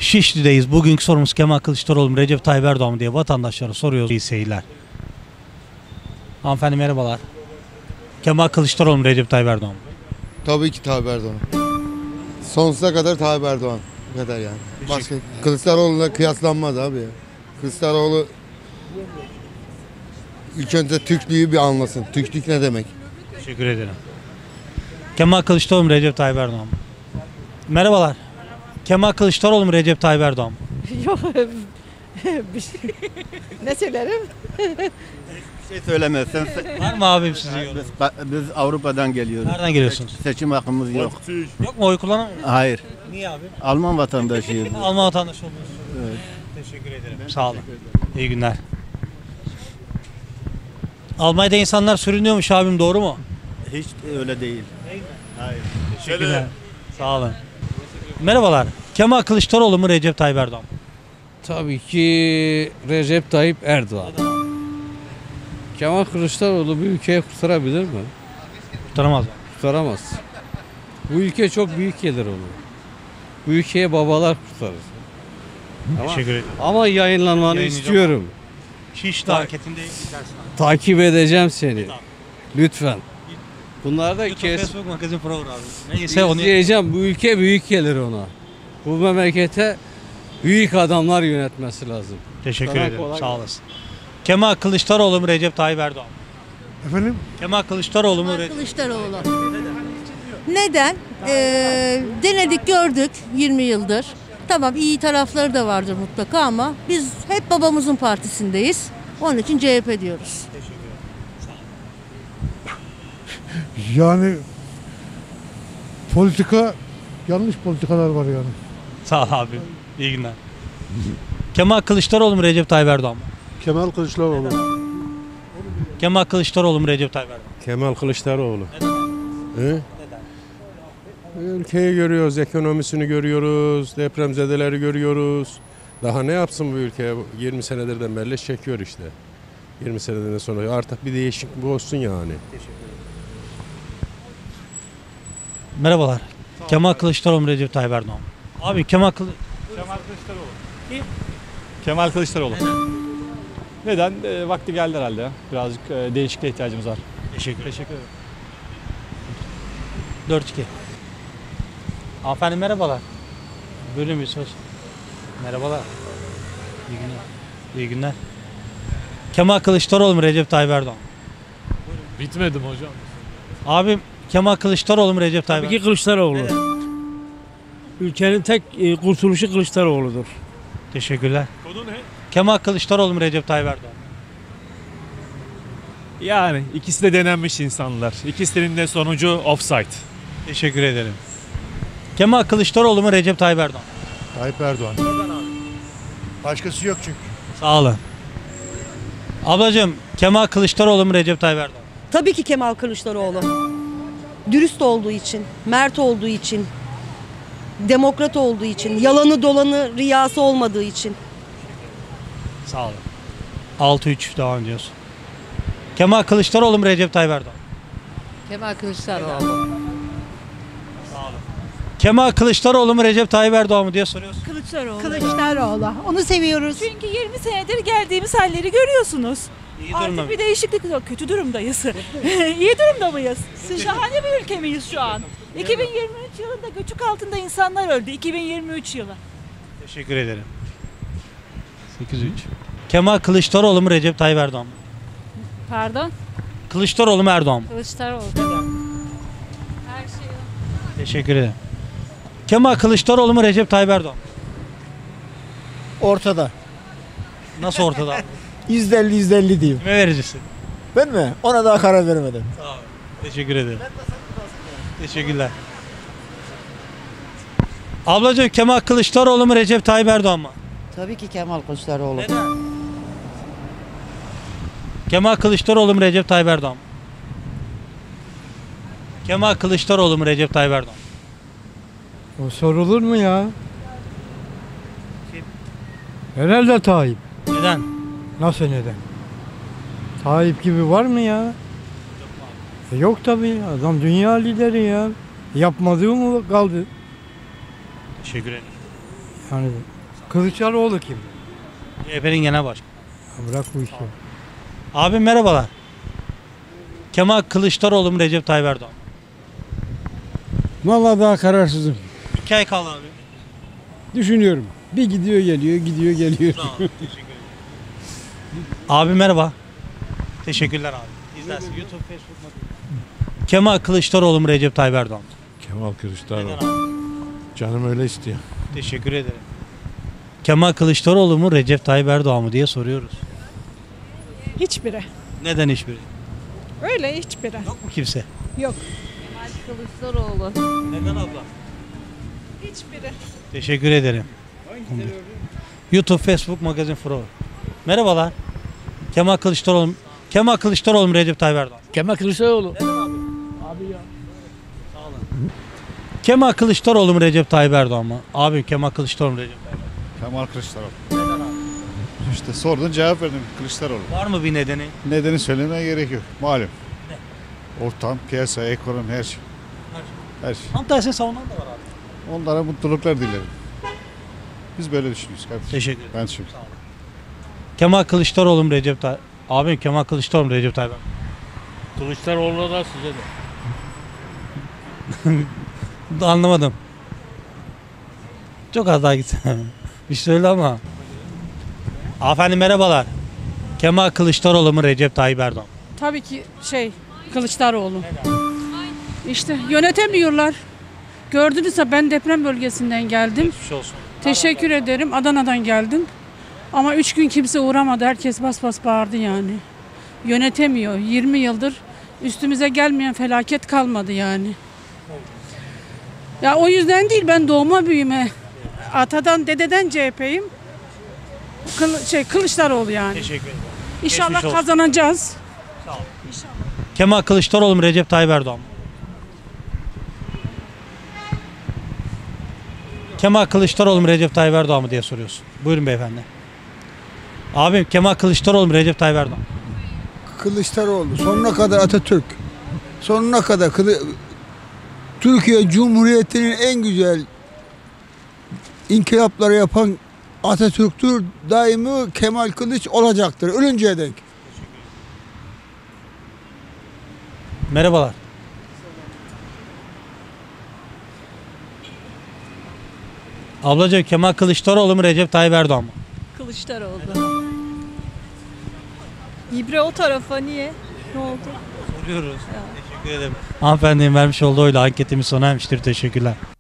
Şişli'deyiz. Bugünkü sorumuz Kemal Kılıçdaroğlu mu Recep Tayyip Erdoğan mı diye vatandaşlara soruyoruz. İyi seyirler. Hanımefendi merhabalar. Kemal Kılıçdaroğlu mu Recep Tayyip Erdoğan mı? Tabii ki Tayyip Erdoğan. Sonsuza kadar Tayyip Erdoğan. Bu kadar yani. Başka Kılıçdaroğlu'na kıyaslanmaz abi ya. Kılıçdaroğlu ilk önce Türklüğü bir anlasın. Türklük ne demek? Teşekkür ederim. Kemal Kılıçdaroğlu mu Recep Tayyip Erdoğan mı? Merhabalar. Kemal Kılıçdaroğlu mu Recep Tayyip Erdoğan mı? Yok. Ne söylerim? Bir şey söylemezsen Var mı abim sizin yorum? biz Avrupa'dan geliyoruz. Nereden geliyorsunuz? Seçim hakkımız yok. Yok mu oy kullanamıyor musunuz? Hayır. Niye abi? Alman vatandaşıyız. Alman vatandaşı oluyorsunuz. Evet. Teşekkür ederim. Sağ olun. İyi günler. Almanya'da insanlar sürünüyormuş abim, doğru mu? Hiç öyle değil. Hayır. Teşekkürler. Sağ olun. Merhabalar. Kemal Kılıçdaroğlu mu Recep Tayyip Erdoğan mı? Tabii ki Recep Tayyip Erdoğan. Kemal Kılıçdaroğlu bu ülkeyi kurtarabilir mi? Kurtaramaz mı? Kurtaramaz. Bu ülke çok büyük gelir onu. Bu ülkeye babalar kurtarır. Teşekkür ederim. Ama yayınlanmanı Yayınlayacağım. istiyorum. Şişli hareketinde gidersin. Takip edeceğim seni. Lütfen. Bunlar da kes. Facebook magazin programı. Neyse onu İzleyeceğim. Bu ülke büyük gelir ona. Bu memlekete büyük adamlar yönetmesi lazım. teşekkür Sana ederim. kolay Sağ gelsin. olasın. Kemal Kılıçdaroğlu mu Recep Tayyip Erdoğan mı? Efendim? Kemal Kılıçdaroğlu mu Recep? Kılıçdaroğlu. Neden? Denedik, gördük 20 yıldır. Tamam, iyi tarafları da vardır mutlaka ama biz hep babamızın partisindeyiz. Onun için CHP diyoruz. Yani politika, yanlış politikalar var yani. Sağ ol abi. İyi günler. Kemal Kılıçdaroğlu mu Recep Tayyip Erdoğan mı? Kemal Kılıçdaroğlu. Kemal Kılıçdaroğlu mu Recep Tayyip Erdoğan mı? Kemal Kılıçdaroğlu. He? Ülkeyi görüyoruz, ekonomisini görüyoruz, depremzedeleri görüyoruz. Daha ne yapsın bu ülke? 20 senedir de belle çekiyor işte. 20 seneden sonra artık bir değişiklik olsun yani. Merhabalar. Kemal Kılıçdaroğlu mu Recep Tayyip Erdoğan mı? Abi Kemal Kemal Kılıçdaroğlu. Neden? Vakti geldi herhalde ya. Birazcık değişikliğe ihtiyacımız var. Teşekkür ederim. Teşekkür ederim. 4-2. Hanımefendi merhabalar. Buyurun bir söz. Merhabalar. İyi günler. İyi günler. Kemal Kılıçdaroğlu mu Recep Tayyip Erdoğan mı? Bitmedim hocam. Abim Kemal Kılıçdaroğlu mu Recep Tayyip Tabii Erdoğan ki Kılıçdaroğlu. Ülkenin tek kurtuluşu Kılıçdaroğlu'dur. mı? Teşekkürler. Konu ne? Kemal Kılıçdaroğlu mu Recep Tayyip Erdoğan mı? Yani ikisi de denenmiş insanlar. İkisinin de sonucu offside. Teşekkür ederim. Kemal Kılıçdaroğlu mu Recep Tayyip Erdoğan mı? Tayyip Erdoğan. Başkası yok çünkü. Sağ olun. Ablacığım Kemal Kılıçdaroğlu mu Recep Tayyip Erdoğan mı? Tabii ki Kemal Kılıçdaroğlu. Dürüst olduğu için, mert olduğu için, demokrat olduğu için, yalanı dolanı riyası olmadığı için. Sağ olun. 6-3 devam ediyoruz. Kemal Kılıçdaroğlu mu Recep Tayyip Erdoğan mı? Kemal Kılıçdaroğlu. Kemal Kılıçdaroğlu mu Recep Tayyip Erdoğan mı diye soruyoruz. Kılıçdaroğlu. Onu seviyoruz. Çünkü 20 senedir geldiğimiz halleri görüyorsunuz. İyi durumda Artık bir değişiklik yok. Kötü durumdayız. İyi durumda mıyız? Şahane bir ülke miyiz şu an? 2023 yılında göçük altında insanlar öldü. 2023 yılı. Teşekkür ederim. 8-3. Kemal Kılıçdaroğlu mu Recep Tayyip Erdoğan mı? Pardon? Kılıçdaroğlu mu Erdoğan mı? Kılıçdaroğlu. Her şey. Teşekkür ederim. Kemal Kılıçdaroğlu mu Recep Tayyip Erdoğan mı? Ortada. Nasıl ortada abi? %50 diyeyim. Kime vericisin? Ben mi? Ona daha karar vermedim. Sağ ol. Teşekkür ederim. Teşekkürler. Ablacığım Kemal Kılıçdaroğlu mu Recep Tayyip Erdoğan mı? Tabii ki Kemal Kılıçdaroğlu. Neden? Kemal Kılıçdaroğlu mu Recep Tayyip Erdoğan mı? Kemal Kılıçdaroğlu mu Recep Tayyip Erdoğan mı? O sorulur mu ya? Herhalde Tayyip. Neden? Nasıl neden? Tayyip gibi var mı ya? Yok tabii. Adam dünya lideri ya. Yapmadığı mı kaldı? Teşekkür ederim. Yani Kılıçdaroğlu kim? CHP'nin genel başkanı. Ya bırak bu işi. Abim merhabalar. Kemal Kılıçdaroğlu mu Recep Tayyip Erdoğan mı? Vallahi daha kararsızım. 2 ay kaldı abi. Düşünüyorum. Bir gidiyor geliyor, gidiyor geliyor. Abi merhaba. Teşekkürler abi. İzlersin YouTube, Facebook. Kemal Kılıçdaroğlu mu Recep Tayyip Erdoğan mı? Kemal Kılıçdaroğlu. Neden abi? Canım öyle istiyor. Teşekkür ederim. Kemal Kılıçdaroğlu mu Recep Tayyip Erdoğan mı diye soruyoruz. Hiçbiri. Neden hiçbiri? Öyle hiçbiri. Yok mu kimse? Yok. Kılıçdaroğlu. Neden abla? Hiçbiri. Teşekkür ederim. YouTube, Facebook, Magazin Pro. Merhabalar. Kemal Kılıçdaroğlu mu Recep Tayyip Erdoğan? Kemal Kılıçdaroğlu. Kemal Kılıçdaroğlu mu Recep Tayyip Erdoğan mı? Abi Kemal Kılıçdaroğlu mu Recep Tayyip Erdoğan? Kemal Kılıçdaroğlu. Neden abi? İşte sordun cevap verdim Kılıçdaroğlu. Var mı bir nedeni? Nedeni söylemeye gerek yok. Malum. Ortam, piyasa, ekonomi her şey. Her şey. Tam tersini savunan da var abi. Onlara mutluluklar dilerim. Biz böyle düşünüyoruz kardeşim. Teşekkür ederim. Ben çünkü. Kemal Kılıçdaroğlu mu Recep Tayyip? Abim Kemal Kılıçdaroğlu mu Recep Tayyip Erdoğan? Kılıçdaroğlu da size de. Anlamadım. Çok az daha gitsin. Bir söyle ama. Hanımefendi merhabalar. Kemal Kılıçdaroğlu mu Recep Tayyip Erdoğan mı? Tabii ki Kılıçdaroğlu. İşte yönetemiyorlar. Gördünüzse ben deprem bölgesinden geldim. Geçmiş olsun. Teşekkür ederim. Adana'dan geldim. Ama 3 gün kimse uğramadı. Herkes bas bas bağırdı yani. Yönetemiyor. 20 yıldır üstümüze gelmeyen felaket kalmadı yani. Ya o yüzden değil, ben doğma büyüme atadan dededen CHP'yim. Kılıçdaroğlu yani. Teşekkür ederim. İnşallah Geçmiş olsun. kazanacağız. Sağ olun. İnşallah. Kemal Kılıçdaroğlu mu Recep Tayyip Erdoğan mı? Kemal Kılıçdaroğlu mu Recep Tayyip Erdoğan mı diye soruyorsun. Buyurun beyefendi. Abim Kemal Kılıçdaroğlu mu Recep Tayyip Erdoğan mı? Kılıçdaroğlu sonuna kadar Atatürk. Sonuna kadar Türkiye Cumhuriyeti'nin en güzel inkılapları yapan Atatürk'tür. Daimi Kemal Kılıç olacaktır. Ölünceye dek. Merhabalar. Ablacığım Kemal Kılıçdaroğlu mu Recep Tayyip Erdoğan mı? Kılıçdaroğlu. İbre o tarafa niye? Ne oldu? Soruyoruz. Teşekkür ederim. Hanımefendinin vermiş olduğu oyla anketimiz sona ermiştir. Teşekkürler.